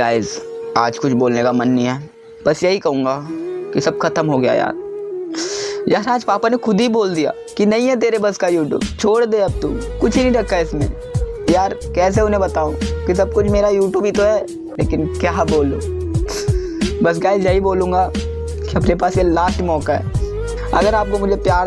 Guys आज कुछ बोलने का मन नहीं है, बस यही कहूँगा कि सब खत्म हो गया यार। आज पापा ने खुद ही बोल दिया कि नहीं है तेरे बस का यूट्यूब, छोड़ दे, अब तू कुछ ही नहीं रखा है इसमें। यार कैसे उन्हें बताऊँ कि सब कुछ मेरा यूट्यूब ही तो है, लेकिन क्या बोलूँ। बस गाइस यही बोलूँगा कि अपने पास ये लास्ट मौका है। अगर आपको मुझे प्यार